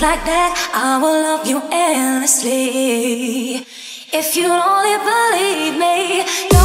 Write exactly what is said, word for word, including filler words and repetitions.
like that, I will love you endlessly. If you only believe me,